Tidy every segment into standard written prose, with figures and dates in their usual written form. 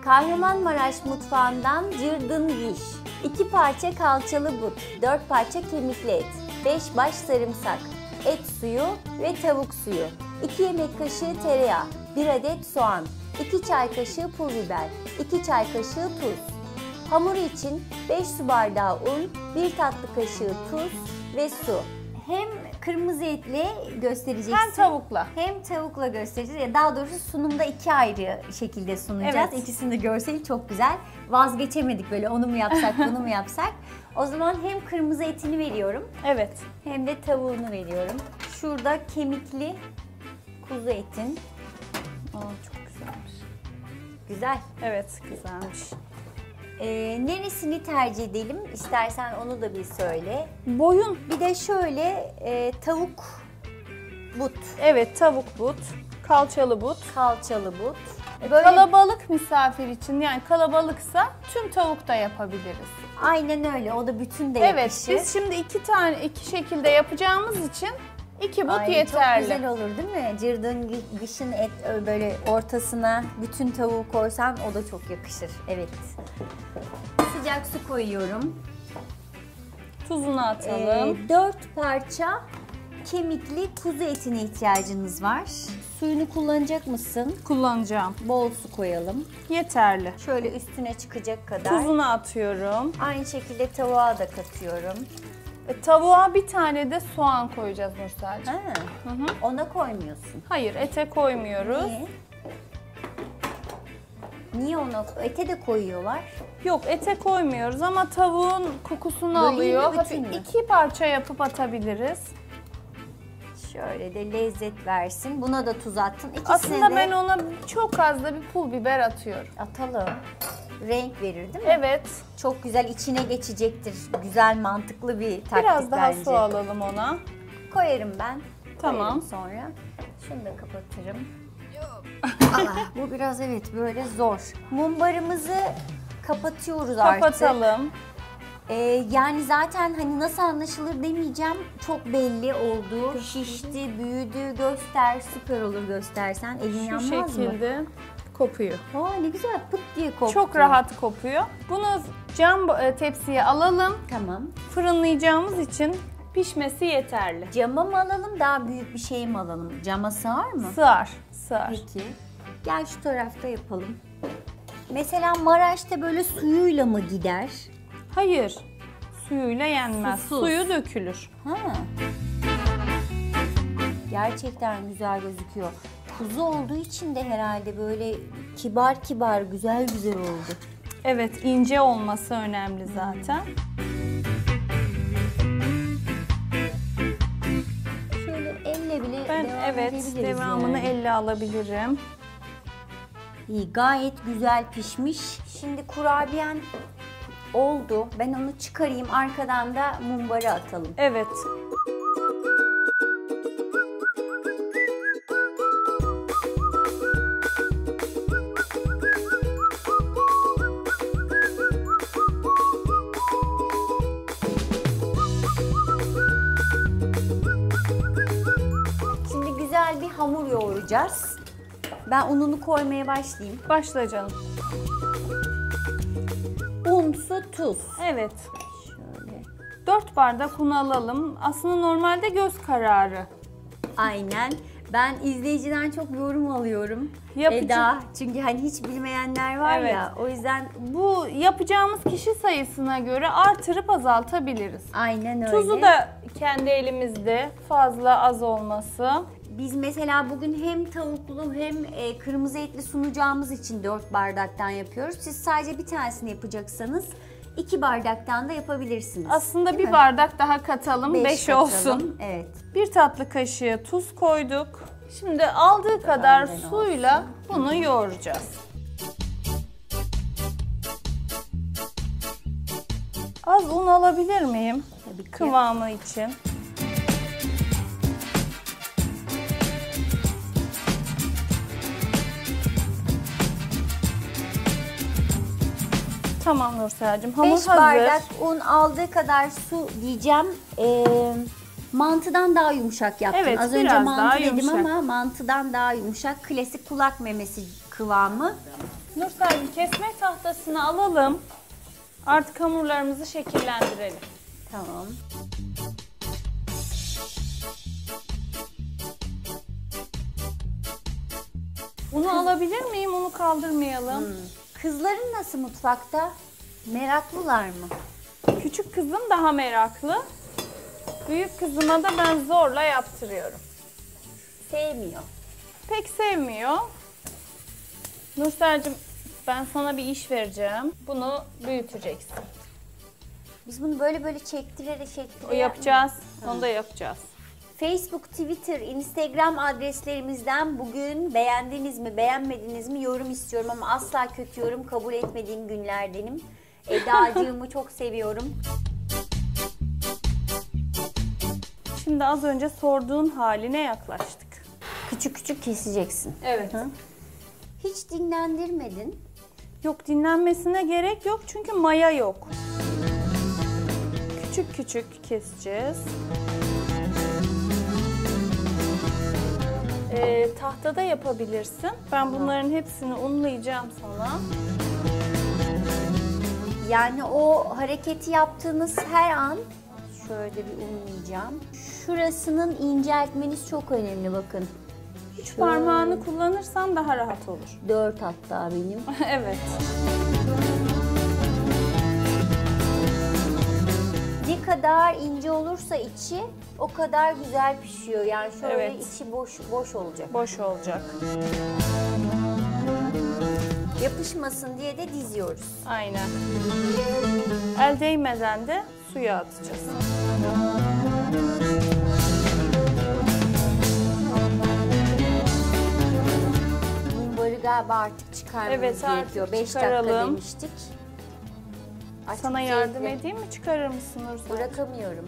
Kahramanmaraş mutfağından cırgın giş, 2 parça kalçalı but, 4 parça kemikli et, 5 baş sarımsak, et suyu ve tavuk suyu, 2 yemek kaşığı tereyağı, 1 adet soğan, 2 çay kaşığı pul biber, 2 çay kaşığı tuz. Hamuru için 5 su bardağı un, 1 tatlı kaşığı tuz ve su. Hem kırmızı etle göstereceksin. Hem tavukla. Hem tavukla göstereceğiz. Daha doğrusu sunumda 2 ayrı şekilde sunacağız. Evet. İkisinin de görseli çok güzel. Vazgeçemedik böyle onu mu yapsak bunu mu yapsak. O zaman hem kırmızı etini veriyorum. Evet. Hem de tavuğunu veriyorum. Şurada kemikli kuzu etin. Çok güzelmiş. Güzel. Evet, güzelmiş. Neresini tercih edelim? İstersen onu da bir söyle. Boyun. Bir de şöyle tavuk but. Evet, tavuk but, kalçalı but. Kalçalı but. Böyle Kalabalık misafir için, yani kalabalıksa tüm tavuk da yapabiliriz. aynen öyle. O da bütün de Evet, yakışır. biz şimdi iki şekilde yapacağımız için 2 but Ay, yeterli. çok güzel olur değil mi? Cırdın gışın et böyle ortasına bütün tavuğu koysan o da çok yakışır. Evet. Sıcak su koyuyorum. Tuzunu atalım. 4 parça kemikli kuzu etine ihtiyacınız var. Suyunu kullanacak mısın? Kullanacağım. Bol su koyalım. Yeterli. Şöyle üstüne çıkacak kadar. Tuzunu atıyorum. Aynı şekilde tavuğa da katıyorum. Tavuğa bir tane de soğan koyacağız Nursel'cim. Ha, ona koymuyorsun. Hayır, ete koymuyoruz. Niye? Niye ona? Ete de koyuyorlar. Yok, ete koymuyoruz ama tavuğun kokusunu Böleyim mi, alıyor. bütün Hafif mü? 2 parça yapıp atabiliriz. Şöyle de lezzet versin. Buna da tuz attın. İkisine Aslında de ben ona çok az da bir pul biber atıyorum. atalım. Renk verir değil mi? Evet. Çok güzel içine geçecektir. Güzel mantıklı bir taktik Biraz daha bence. su alalım ona. Koyarım ben. Tamam. Koyarım sonra. Şunu da kapatırım. Bu biraz evet böyle zor. Mumbarımızı kapatıyoruz artık. Kapatalım. Yani zaten hani nasıl anlaşılır demeyeceğim. Çok belli oldu. Şişti, büyüdü. Göster. Süper olur göstersen. Elin Şu yanmaz mı? şekilde kopuyor. Aa, ne güzel pıt diye koptu. Çok rahat kopuyor. Bunu cam tepsiye alalım. Tamam. Fırınlayacağımız için pişmesi yeterli. Cama mı alalım, daha büyük bir şey mi alalım? Cama sığar mı? Sığar. Sığar. Peki. Gel şu tarafta yapalım. Mesela Maraş'ta böyle suyuyla mı gider? Hayır. Suyuyla yenmez. Susuz. Suyu dökülür. Ha. Gerçekten güzel gözüküyor. Kuzu olduğu için de herhalde böyle kibar kibar, güzel güzel oldu. Evet, ince olması önemli zaten. Şöyle elle bile Ben devam evet, edebiliriz devamını yani. elle alabilirim. İyi, gayet güzel pişmiş. Şimdi kurabiyen oldu. Ben onu çıkarayım. Arkadan da mumbarı atalım. Evet. Şimdi güzel bir hamur yoğuracağız. Ben ununu koymaya başlayayım. Başla canım. Un, su, tuz. Evet. Şöyle. 4 bardak un alalım. Aslında normalde göz kararı. Aynen. Ben izleyiciden çok yorum alıyorum. Yapıcı- Eda. Çünkü hani hiç bilmeyenler var Evet. ya. O yüzden Bu yapacağımız kişi sayısına göre artırıp azaltabiliriz. aynen öyle. Tuzu da kendi elimizde, fazla az olması. Biz mesela bugün hem tavuklu hem kırmızı etli sunacağımız için 4 bardaktan yapıyoruz. Siz sadece bir tanesini yapacaksanız 2 bardaktan da yapabilirsiniz. Aslında Değil bir mi? bardak daha katalım, 5 katalım. olsun. Evet. 1 tatlı kaşığı tuz koyduk. Şimdi aldığı kadar Benden suyla bunu yoğuracağız. Az un alabilir miyim? Tabii ki. Kıvamı için. Tamam Nursel'cim, hamur 5 hazır. bardak un aldığı kadar su diyeceğim. Mantıdan daha yumuşak yaptım. Evet, Az önce biraz mantı daha dedim yumuşak. ama mantıdan daha yumuşak. Klasik kulak memesi kıvamı. Nursel'cim kesme tahtasını alalım. Artık hamurlarımızı şekillendirelim. Tamam. Unu alabilir miyim? Unu kaldırmayalım. Kızların nasıl mutfakta? Meraklılar mı? Küçük kızım daha meraklı. Büyük kızıma da ben zorla yaptırıyorum. Sevmiyor. Pek sevmiyor. Nursel'cim ben sana bir iş vereceğim. Bunu büyüteceksin. Biz bunu böyle çektirerek O yapacağız. Onu da yapacağız. Facebook, Twitter, Instagram adreslerimizden bugün beğendiniz mi, beğenmediniz mi yorum istiyorum ama asla kötü yorum kabul etmediğim günlerdenim. Edacığımı çok seviyorum. Şimdi az önce sorduğun haline yaklaştık. Küçük küçük keseceksin. Evet. Hiç dinlendirmedin. Yok, dinlenmesine gerek yok çünkü maya yok. Küçük küçük keseceğiz. Tahtada yapabilirsin. Ben bunların hepsini unlayacağım sana. Yani o hareketi yaptığınız her an şöyle bir unlayacağım. Şurasının inceltmeniz çok önemli bakın. Üç parmağını kullanırsan daha rahat olur. 4 hatta benim. Evet. Ne kadar ince olursa içi o kadar güzel pişiyor. Yani şöyle Evet. içi boş olacak. Boş olacak. Yapışmasın diye de diziyoruz. Aynen. El değmeden de suya atacağız. Mumbarı galiba artık çıkarmamız Evet, gerekiyor. artık 5 dakika çıkaralım. demiştik. Sana Açık yardım zevkle edeyim mi? Çıkarır mısın Nursel? Bırakamıyorum.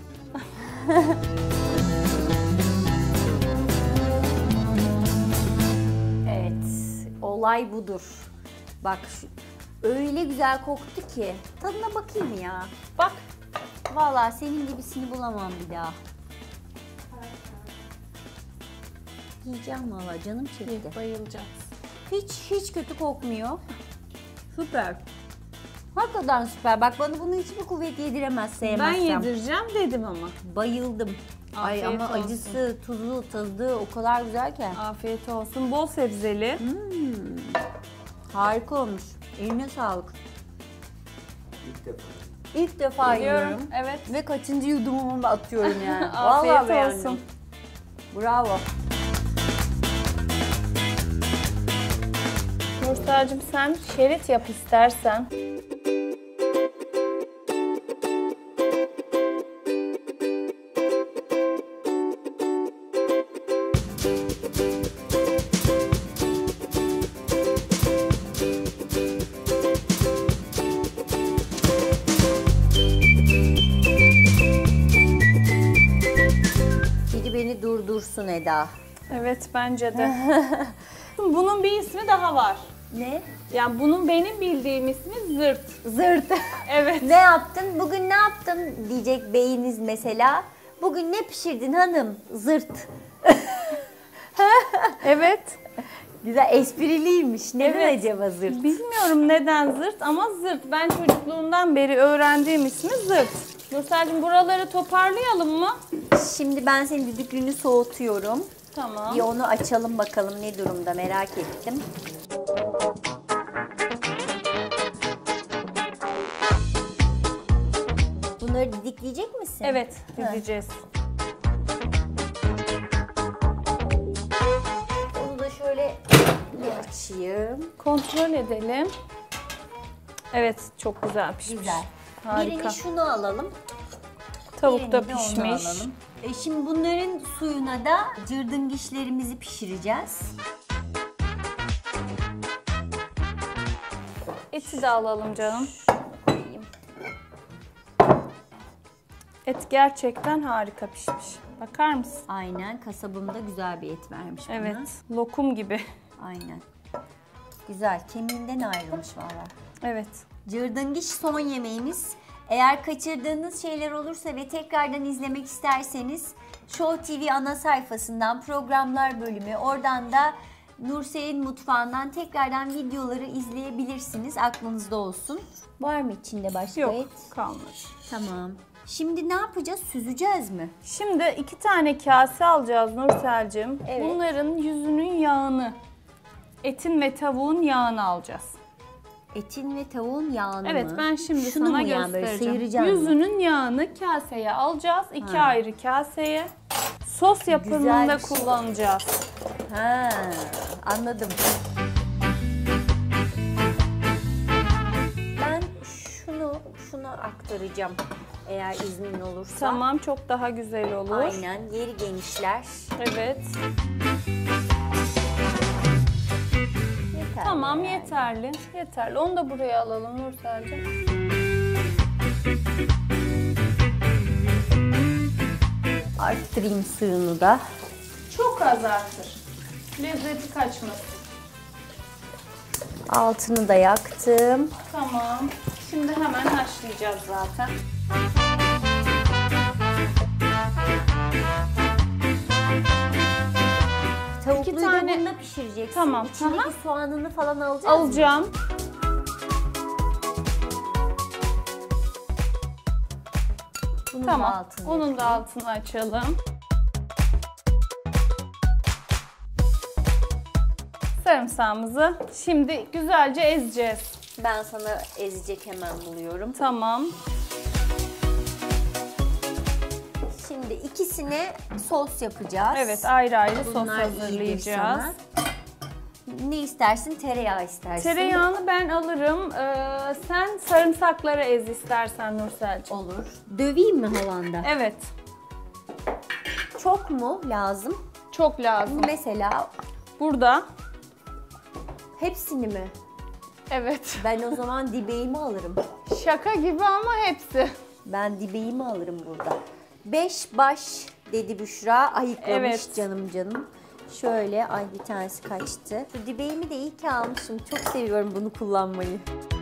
Evet, olay budur. Bak öyle güzel koktu ki. Tadına bakayım ya. Bak. Vallahi senin gibisini bulamam bir daha. Yiyeceğim vallahi canım çekti. Bayılacağız. Hiç kötü kokmuyor. Süper. Hakikaten süper. Bak bana bunu hiçbir kuvvet yediremez Ben sevmezsem. yedireceğim dedim ama. Bayıldım. Ay Afiyet ama olsun. acısı, tuzu, tadı o kadar güzel ki. Afiyet olsun. Bol sebzeli. Harika olmuş. Eline sağlık. İlk defa. İlk defa Biliyorum. yiyorum. Evet. Ve kaçıncı yudumumu da atıyorum yani. Afiyet Vallahi beğendim. olsun. Bravo. Nursel'cim sen şerit yap istersen. Biri beni durdursun Eda. Evet bence de. Bunun bir ismi daha var. Ne? Yani bunun benim bildiğim ismi zırt. Zırt. Evet. Ne yaptın? Bugün ne yaptın diyecek beyiniz mesela. Bugün ne pişirdin hanım? Zırt. Evet. Güzel, espriliymiş. Neden Evet. acaba zırt? Bilmiyorum neden zırt ama zırt. Ben çocukluğumdan beri öğrendiğim ismi zırt. Nursel'cim buraları toparlayalım mı? Şimdi ben senin düdüklüğünü soğutuyorum. Tamam. Bir onu açalım bakalım ne durumda, merak ettim. Bunları didikleyecek misin? Evet, dizeceğiz. Onu da şöyle bir açayım. Kontrol edelim. Evet, çok güzel pişmiş. Güzel. Harika. Birini şunu alalım. Tavuk da birini de onu pişmiş. alalım. Şimdi bunların suyuna da cırdengişlerimizi pişireceğiz. Eti de alalım canım. Koyayım. Et gerçekten harika pişmiş. Bakar mısın? Aynen, kasabımda güzel bir et vermiş bana. Evet, lokum gibi. Aynen. Güzel, kemiğinden ayrılmış valla. Evet. Cırdangiş son yemeğimiz. Eğer kaçırdığınız şeyler olursa ve tekrardan izlemek isterseniz Show TV ana sayfasından programlar bölümü, oradan da Nursel'in mutfağından tekrardan videoları izleyebilirsiniz. Aklınızda olsun. Var mı içinde başka Yok, et? kalmadı. Tamam. Şimdi ne yapacağız? Süzeceğiz mi? Şimdi 2 tane kase alacağız Nursel'cim. Evet. Bunların yüzünün yağını, etin ve tavuğun yağını alacağız. Etin ve tavuğun yağını Evet, mı? ben şimdi Şunu sana mu yani böyle göstereceğim. sıyıracağım mı? Yüzünün yağını kaseye alacağız. 2 ayrı kaseye. Sos yapımında Güzel bir şey. kullanacağız. Ha, anladım. Ben şunu aktaracağım eğer iznin olursa. Tamam, çok daha güzel olur. Aynen, yeri genişler. Evet. Yeter Tamam, yani. yeterli. Yeterli. Onu da buraya alalım Nursel'cim. Arttırayım suyunu da. Çok az artır. Lezzeti kaçmasın. Altını da yaktım. Tamam. Şimdi hemen haşlayacağız zaten. Tavukluyu tane- da bununla pişireceksin. Tamam, İçindeki aha. soğanını falan alacağız mı? Alacağım. Bunun da Tamam. altını Onun da altını açalım. Sarımsağımızı şimdi güzelce ezeceğiz. Ben sana ezecek hemen buluyorum. Tamam. Şimdi ikisine sos yapacağız. Evet, ayrı ayrı sos Bunlar iyidir hazırlayacağız. sana. Ne istersin? Tereyağı istersin. Tereyağını ben alırım. Sen sarımsakları ez istersen Nursel'cim. Olur. Döveyim mi havanda? Evet. Çok mu lazım? Çok lazım. Mesela Burada. hepsini mi? Evet. Ben o zaman dibeğimi alırım. Şaka gibi ama hepsi. Ben dibeğimi alırım burada. 5 baş dedi Büşra. Ayıklamış Evet. canım. Şöyle, ay bir tanesi kaçtı. Şu dibeğimi de iyi ki almışım. Çok seviyorum bunu kullanmayı.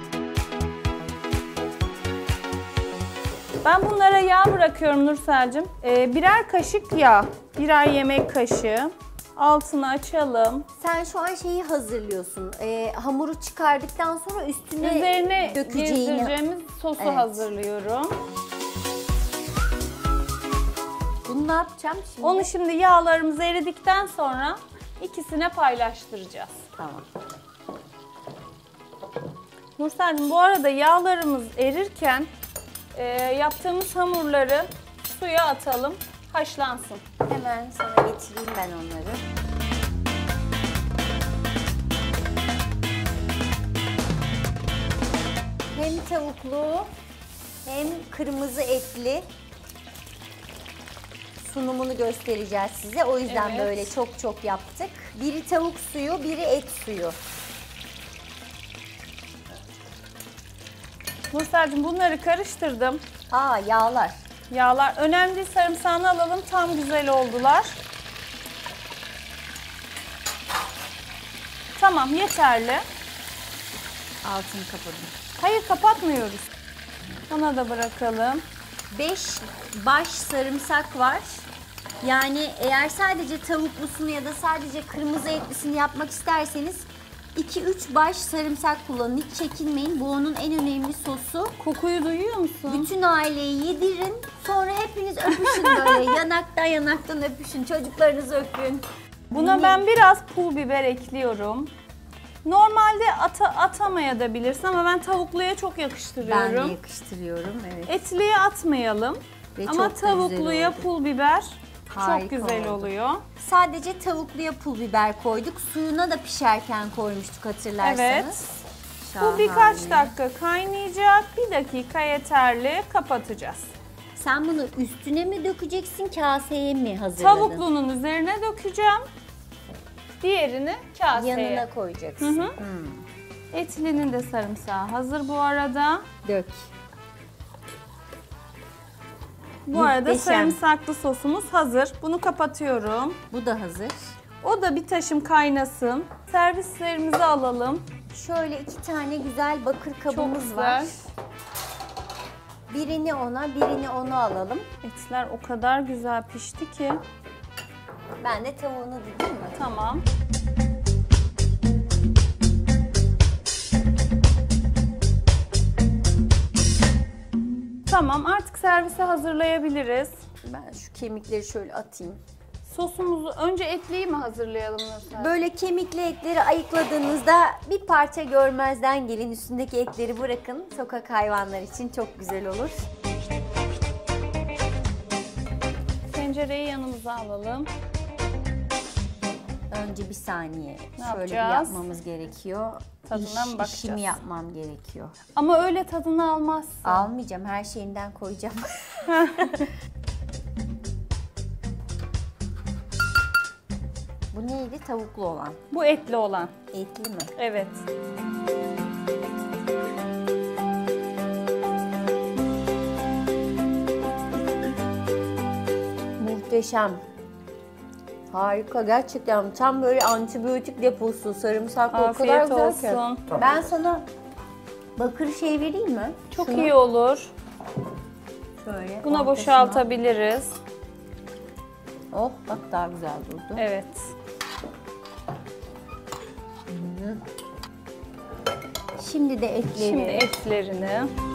Ben bunlara yağ bırakıyorum Nursel'cim. Birer kaşık yağ, birer yemek kaşığı. Altını açalım. Sen şu an şeyi hazırlıyorsun. Hamuru çıkardıktan sonra üstüne Üzerine dökeceğini. gezdireceğimiz sosu Evet. hazırlıyorum. Bunu ne yapacağım şimdi? Onu şimdi yağlarımız eridikten sonra ikisine paylaştıracağız. Tamam. Nursel'cim bu arada yağlarımız erirken yaptığımız hamurları suya atalım, haşlansın. Hemen sana getireyim ben onları. Hem tavuklu hem kırmızı etli sunumunu göstereceğiz size. O yüzden Evet. böyle çok yaptık. Biri tavuk suyu, biri et suyu. Nursel'cim bunları karıştırdım. Aa, yağlar. Yağlar önemli değil, sarımsağını alalım, tam güzel oldular. Tamam, yeterli. Altını kapadım. Hayır, kapatmıyoruz. Ona da bırakalım. 5 baş sarımsak var. Yani eğer sadece tavuklusunu ya da sadece kırmızı etlisini yapmak isterseniz 2-3 baş sarımsak kullanın. Hiç çekinmeyin. Bu onun en önemli sosu. Kokuyu duyuyor musun? Bütün aileyi yedirin. Sonra hepiniz öpüşün böyle. yanaktan öpüşün. Çocuklarınızı öpün. Buna ben biraz pul biber ekliyorum. Normalde atamayabilirsin ama ben tavukluya çok Ben yakıştırıyorum. de yakıştırıyorum. Evet. Etliye atmayalım. Ve Ama çok da güzel tavukluya oldu. pul biber Harika çok güzel oldu. oluyor. Sadece tavukluya pul biber koyduk. Suyuna da pişerken koymuştuk hatırlarsanız. Evet. Şahane. Bu birkaç dakika kaynayacak. 1 dakika yeterli. Kapatacağız. Sen bunu üstüne mi dökeceksin, kaseye mi hazırladın? Tavuklunun üzerine dökeceğim. Diğerini kaseye. Yanına koyacaksın. Hı hı. Etlinin de sarımsağı hazır bu arada. Dök. Bu arada Muhteşem. sarımsaklı sosumuz hazır. Bunu kapatıyorum. Bu da hazır. O da bir taşım kaynasın. Servislerimizi alalım. Şöyle 2 tane güzel bakır Çok kabımız güzel. var. Birini ona, birini ona alalım. Etler o kadar güzel pişti ki. Ben de tavuğunu dideyim mi? Tamam. Tamam, artık servise hazırlayabiliriz. Ben şu kemikleri şöyle atayım. Sosumuzu önce etliyi mi hazırlayalım Nursel? Böyle kemikli etleri ayıkladığınızda bir parça görmezden gelin. Üstündeki etleri bırakın. Sokak hayvanlar için çok güzel olur. Tencereyi yanımıza alalım. Önce bir saniye Ne şöyle bir yapacağız? yapmamız gerekiyor. Tadına mı bakacağız? İşimi yapmam gerekiyor. Ama öyle tadını almazsın. Almayacağım, her şeyinden koyacağım. Bu neydi? Tavuklu olan. Bu etli olan. Etli mi? Evet. Muhteşem. Harika gerçekten. Tam böyle antibiyotik deposu, sarımsak o kadar Afiyet güzel ki. olsun. Ben sana bakır şey vereyim mi? Çok Şunu iyi olur. şöyle Buna ortasına. boşaltabiliriz. Oh bak daha güzel durdu. Evet. Şimdi de etleri. Şimdi etlerini.